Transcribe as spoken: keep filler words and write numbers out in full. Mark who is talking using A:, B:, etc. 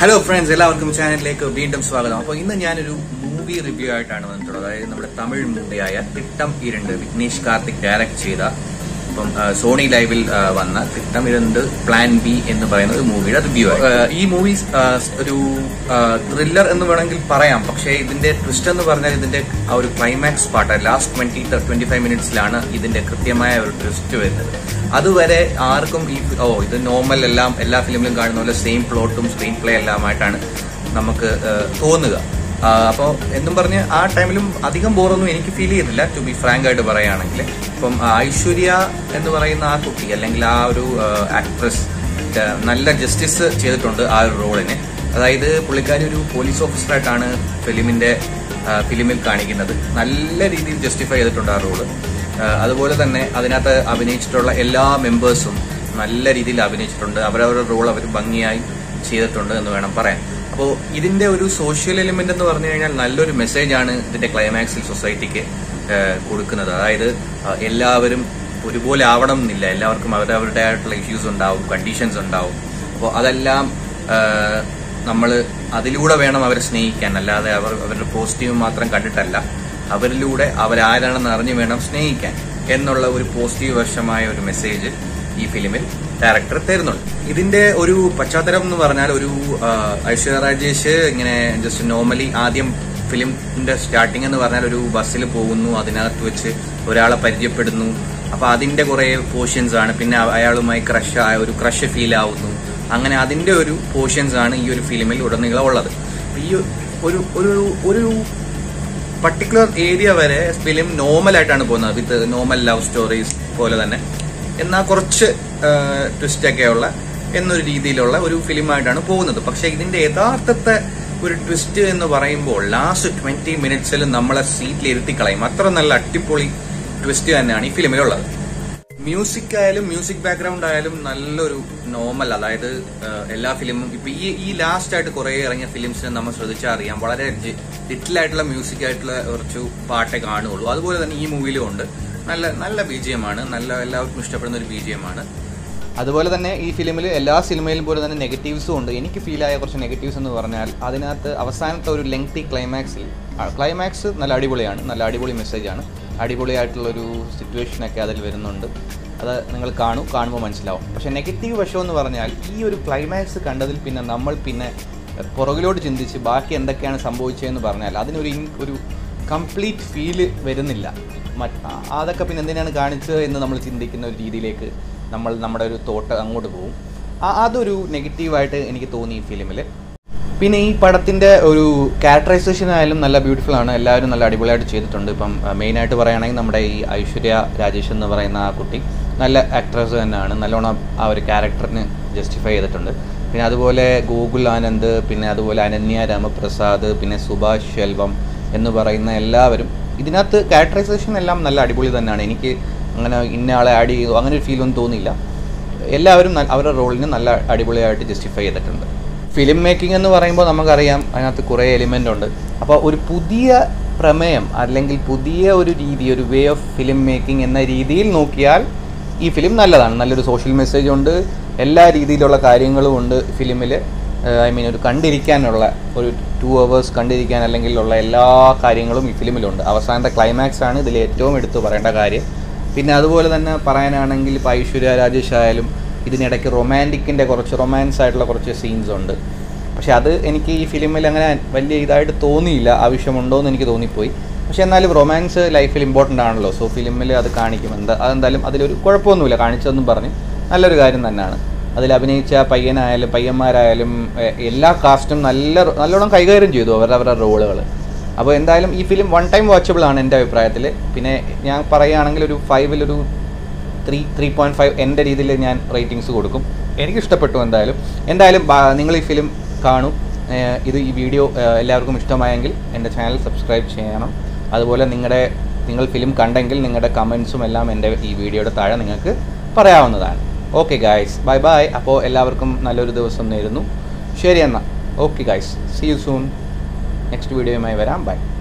A: Hello friends, എല്ലാവർക്കും ചാനലിലേക്ക് വീണ്ടും സ്വാഗതം. അപ്പോൾ ഇന്ന് ഞാനൊരു മൂവി റിവ്യൂ ആയിട്ടാണ് വന്നിട്ടുള്ളത്. അതായത് നമ്മുടെ തമിഴ് മൂവിയായ തിട്ടം ഇരണ്ട് വിഘ്നേഷ് കാർത്തിക് ഡയറക്ട് ചെയ്ത ഇപ്പം സോണി ലൈവിൽ വന്ന തിട്ടം ഇരണ്ട് പ്ലാൻ ബി എന്ന് പറയുന്ന ഒരു മൂവിയുടെ റിവ്യൂ ആണ്. ഈ മൂവി ഒരു ത്രില്ലർ എന്ന് വേണമെങ്കിൽ പറയാം. പക്ഷേ ഇതിന്റെ ട്വിസ്റ്റ് എന്ന് പറഞ്ഞാൽ ഇതിന്റെ ആ ഒരു climax part last twenty twenty five മിനിറ്റ്സിലാണ് ഇതിന്റെ കൃത്യമായ ഒരു ട്വിസ്റ്റ് വരുന്നത്. അതുവരെ ആർക്കും ഈ ഓ ഇത് നോർമൽ എല്ലാം എല്ലാ ഫിലിമിലും കാണുന്ന പോലെ സെയിം പ്ലോട്ടും സ്ക്രീൻ പ്ലേ എല്ലാമായിട്ടാണ് നമുക്ക് തോന്നുക. അപ്പോൾ എന്നും പറഞ്ഞ് ആ ടൈമിലും അധികം ബോറൊന്നും എനിക്ക് ഫീൽ ചെയ്തില്ല, ടു ബി ഫ്രാങ്ക് ആയിട്ട് പറയുകയാണെങ്കിൽ. ഇപ്പം ഐശ്വര്യ എന്ന് പറയുന്ന ആ കുട്ടി അല്ലെങ്കിൽ ആ ഒരു ആക്ട്രസ് നല്ല ജസ്റ്റിസ് ചെയ്തിട്ടുണ്ട് ആ ഒരു റോളിന്. അതായത് പുള്ളിക്കാരി ഒരു പോലീസ് ഓഫീസറായിട്ടാണ് ഫിലിമിന്റെ ഫിലിമിൽ കാണിക്കുന്നത്. നല്ല രീതിയിൽ ജസ്റ്റിഫൈ ചെയ്തിട്ടുണ്ട് ആ റോള്. അതുപോലെ തന്നെ അതിനകത്ത് അഭിനയിച്ചിട്ടുള്ള എല്ലാ മെമ്പേഴ്സും നല്ല രീതിയിൽ അഭിനയിച്ചിട്ടുണ്ട്. അവരവരുടെ റോൾ അവർ ഭംഗിയായി ചെയ്തിട്ടുണ്ട് എന്ന് വേണം പറയാൻ. അപ്പോൾ ഇതിന്റെ ഒരു സോഷ്യൽ എലിമെന്റ് എന്ന് പറഞ്ഞു കഴിഞ്ഞാൽ നല്ലൊരു മെസ്സേജാണ് ഇതിന്റെ ക്ലൈമാക്സിൽ സൊസൈറ്റിക്ക് കൊടുക്കുന്നത്. അതായത് എല്ലാവരും ഒരുപോലെ ആവണം എന്നില്ല, എല്ലാവർക്കും അവരവരുടേതായിട്ടുള്ള ഇഷ്യൂസ് ഉണ്ടാവും, കണ്ടീഷൻസ് ഉണ്ടാവും. അപ്പോൾ അതെല്ലാം നമ്മൾ അതിലൂടെ വേണം അവരെ സ്നേഹിക്കാൻ, അല്ലാതെ അവർ അവരുടെ പോസിറ്റീവ് മാത്രം കണ്ടിട്ടല്ല, അവരിലൂടെ അവരാരാണെന്ന് അറിഞ്ഞു വേണം സ്നേഹിക്കാൻ എന്നുള്ള ഒരു പോസിറ്റീവ് വശമായ ഒരു മെസ്സേജ് ഈ ഫിലിമിൽ ഡയറക്ടർ തരുന്നുണ്ട്. ഇതിന്റെ ഒരു പശ്ചാത്തലം എന്ന് പറഞ്ഞാൽ ഒരു ഐശ്വര്യ രാജേഷ് ഇങ്ങനെ ജസ്റ്റ് നോർമലി ആദ്യം ഫിലിമിന്റെ സ്റ്റാർട്ടിംഗ് എന്ന് പറഞ്ഞാൽ ഒരു ബസ്സിൽ പോകുന്നു, അതിനകത്ത് വെച്ച് ഒരാളെ പരിചയപ്പെടുന്നു. അപ്പൊ അതിന്റെ കുറെ പോർഷൻസ് ആണ്. പിന്നെ അയാളുമായി ക്രഷ് ഒരു ക്രഷ് ഫീൽ ആവുന്നു. അങ്ങനെ അതിന്റെ ഒരു പോർഷൻസ് ആണ് ഈ ഒരു ഫിലിമിൽ ഉടനീളം ഉള്ളത്. ഈ ഒരു ഒരു ഒരു പർട്ടിക്കുലർ ഏരിയ വരെ ഫിലിം നോർമൽ ആയിട്ടാണ് പോകുന്നത്, വിത്ത് നോർമൽ ലവ് സ്റ്റോറീസ് പോലെ തന്നെ, എന്നാൽ കുറച്ച് ട്വിസ്റ്റ് ഒക്കെയുള്ള എന്നൊരു രീതിയിലുള്ള ഒരു ഫിലിമായിട്ടാണ് പോകുന്നത്. പക്ഷെ ഇതിന്റെ യഥാർത്ഥത്തെ ഒരു ട്വിസ്റ്റ് എന്ന് പറയുമ്പോൾ ലാസ്റ്റ് ട്വന്റി മിനിറ്റ്സിൽ നമ്മളെ സീറ്റിൽ ഇരുത്തി കളയും. അത്ര നല്ല അടിപൊളി ട്വിസ്റ്റ് തന്നെയാണ് ഈ ഫിലിമിലുള്ളത്. മ്യൂസിക് ആയാലും മ്യൂസിക് ബാക്ക്ഗ്രൗണ്ട് ആയാലും നല്ലൊരു നോർമൽ, അതായത് എല്ലാ ഫിലിമും ഇപ്പൊ ഈ ഈ ലാസ്റ്റ് ആയിട്ട് കുറെ ഇറങ്ങിയ ഫിലിംസിനെ നമ്മൾ ശ്രദ്ധിച്ചാൽ അറിയാം, വളരെ ലിറ്റിൽ ആയിട്ടുള്ള മ്യൂസിക് ആയിട്ടുള്ള കുറച്ച് പാട്ടേ കാണുകയുള്ളൂ. അതുപോലെ തന്നെ ഈ മൂവിയിലും ഉണ്ട്. നല്ല നല്ല ബിജിഎമാണ്, നല്ല എല്ലാവർക്കും ഇഷ്ടപ്പെടുന്ന ഒരു ബിജിഎമാണ്. അതുപോലെ തന്നെ ഈ ഫിലിമിൽ എല്ലാ സിനിമയിലും പോലെ തന്നെ നെഗറ്റീവ്സും ഉണ്ട്. എനിക്ക് ഫീൽ ആയ കുറച്ച് നെഗറ്റീവ്സ് എന്ന് പറഞ്ഞാൽ അതിനകത്ത് അവസാനത്തെ ഒരു ലെങ്തി ക്ലൈമാക്സിൽ ക്ലൈമാക്സ് നല്ല അടിപൊളിയാണ്, നല്ല അടിപൊളി മെസ്സേജാണ്, അടിപൊളിയായിട്ടുള്ളൊരു സിറ്റുവേഷനൊക്കെ അതിൽ വരുന്നുണ്ട്. അത് നിങ്ങൾ കാണൂ, കാണുമ്പോൾ മനസ്സിലാവും. പക്ഷേ നെഗറ്റീവ് വശം എന്ന് പറഞ്ഞാൽ ഈ ഒരു ക്ലൈമാക്സ് കണ്ടതിൽ പിന്നെ നമ്മൾ പിന്നെ പുറകിലോട്ട് ചിന്തിച്ച് ബാക്കി എന്തൊക്കെയാണ് സംഭവിച്ചതെന്ന് പറഞ്ഞാൽ അതിനൊരു ഒരു കംപ്ലീറ്റ് ഫീല് വരുന്നില്ല. അതൊക്കെ പിന്നെ എന്തിനാണ് കാണിച്ചത് എന്ന് നമ്മൾ ചിന്തിക്കുന്ന ഒരു രീതിയിലേക്ക് നമ്മൾ നമ്മുടെ ഒരു തോട്ട് അങ്ങോട്ട് പോകും. അതൊരു നെഗറ്റീവായിട്ട് എനിക്ക് തോന്നി ഈ ഫിലിമിൽ. പിന്നെ ഈ പടത്തിൻ്റെ ഒരു ക്യാരക്ടറൈസേഷൻ ആയാലും നല്ല ബ്യൂട്ടിഫുൾ ആണ്, എല്ലാവരും നല്ല അടിപൊളിയായിട്ട് ചെയ്തിട്ടുണ്ട്. ഇപ്പം മെയിനായിട്ട് പറയുകയാണെങ്കിൽ നമ്മുടെ ഈ ഐശ്വര്യ രാജേഷ് എന്ന് പറയുന്ന ആ കുട്ടി നല്ല ആക്ട്രസ് തന്നെയാണ്, നല്ലോണം ആ ഒരു ക്യാരക്ടറിന് ജസ്റ്റിഫൈ ചെയ്തിട്ടുണ്ട്. പിന്നെ അതുപോലെ ഗോകുൽ ആനന്ദ്, പിന്നെ അതുപോലെ അനന്യ രാമപ്രസാദ്, പിന്നെ സുഭാഷ് ശെൽവം എന്ന് പറയുന്ന എല്ലാവരും ഇതിനകത്ത് ക്യാരക്ടറൈസേഷൻ എല്ലാം നല്ല അടിപൊളി തന്നെയാണ്. എനിക്ക് അങ്ങനെ ഇന്ന ആളെ ആഡ് ചെയ്തു അങ്ങനെ ഒരു ഫീലൊന്നും തോന്നിയില്ല. എല്ലാവരും അവരുടെ റോളിന് നല്ല അടിപൊളിയായിട്ട് ജസ്റ്റിഫൈ ചെയ്തിട്ടുണ്ട്. ഫിലിം മേക്കിംഗ് എന്ന് പറയുമ്പോൾ നമുക്കറിയാം അതിനകത്ത് കുറേ എലിമെൻ്റ് ഉണ്ട്. അപ്പോൾ ഒരു പുതിയ പ്രമേയം അല്ലെങ്കിൽ പുതിയ ഒരു രീതി, ഒരു വേ ഓഫ് ഫിലിം മേക്കിംഗ് എന്ന രീതിയിൽ നോക്കിയാൽ ഈ ഫിലിം നല്ലതാണ്. നല്ലൊരു സോഷ്യൽ മെസ്സേജ് ഉണ്ട്, എല്ലാ രീതിയിലുള്ള കാര്യങ്ങളും ഉണ്ട് ഫിലിമിൽ. ഐ മീൻ ഒരു കണ്ടിരിക്കാനുള്ള ഒരു ടു അവേഴ്സ് കണ്ടിരിക്കാൻ അല്ലെങ്കിൽ ഉള്ള എല്ലാ കാര്യങ്ങളും ഈ ഫിലിമിലുണ്ട്. അവസാനത്തെ ക്ലൈമാക്സ് ആണ് ഇതിൽ ഏറ്റവും എടുത്തു പറയേണ്ട കാര്യം. പിന്നെ അതുപോലെ തന്നെ പറയാനാണെങ്കിൽ ഇപ്പോൾ ഐശ്വര്യ രാജേഷ് ആയാലും ഇതിനിടയ്ക്ക് റൊമാൻറ്റിക്കിൻ്റെ കുറച്ച് റൊമാൻസ് ആയിട്ടുള്ള കുറച്ച് സീൻസ് ഉണ്ട്. പക്ഷെ അത് എനിക്ക് ഈ ഫിലിമിൽ അങ്ങനെ വലിയ ഇതായിട്ട് തോന്നിയില്ല, ആവശ്യമുണ്ടോ എന്ന് എനിക്ക് തോന്നിപ്പോയി. പക്ഷെ എന്നാലും റൊമാൻസ് ലൈഫിൽ ഇമ്പോർട്ടൻ്റ് ആണല്ലോ, സോ ഫിലിമിൽ അത് കാണിക്കും. എന്താ അതെന്തായാലും അതിലൊരു കുഴപ്പമൊന്നുമില്ല, കാണിച്ചതെന്നും പറഞ്ഞ് നല്ലൊരു കാര്യം തന്നെയാണ്. അതിൽ അഭിനയിച്ച പയ്യനായാലും പയ്യന്മാരായാലും എല്ലാ കാസ്റ്റും നല്ല നല്ലോണം കൈകാര്യം ചെയ്തു അവരുടെ അവരുടെ റോളുകൾ. അപ്പോൾ എന്തായാലും ഈ ഫിലിം വൺ ടൈം വാച്ചബിൾ ആണ് എൻ്റെ അഭിപ്രായത്തിൽ. പിന്നെ ഞാൻ പറയുകയാണെങ്കിൽ ഒരു ഫൈവിലൊരു ത്രീ ത്രീ പോയിൻറ്റ് ഫൈവ് എൻ്റെ രീതിയിൽ ഞാൻ റേറ്റിങ്സ് കൊടുക്കും. എനിക്കിഷ്ടപ്പെട്ടു. എന്തായാലും എന്തായാലും നിങ്ങൾ ഈ ഫിലിം കാണൂ. ഇത് ഈ വീഡിയോ എല്ലാവർക്കും ഇഷ്ടമായെങ്കിൽ എൻ്റെ ചാനൽ സബ്സ്ക്രൈബ് ചെയ്യണം. അതുപോലെ നിങ്ങളുടെ നിങ്ങൾ ഫിലിം കണ്ടെങ്കിൽ നിങ്ങളുടെ കമൻസും എല്ലാം എൻ്റെ ഈ വീഡിയോയുടെ താഴെ നിങ്ങൾക്ക് പറയാവുന്നതാണ്. Okay guys, bye bye. അപ്പോൾ എല്ലാവർക്കും നല്ലൊരു ദിവസം നേരുന്നു. ശരി എന്നാൽ okay guys, see you soon. Next വീഡിയോയുമായി വരാം. ബൈ.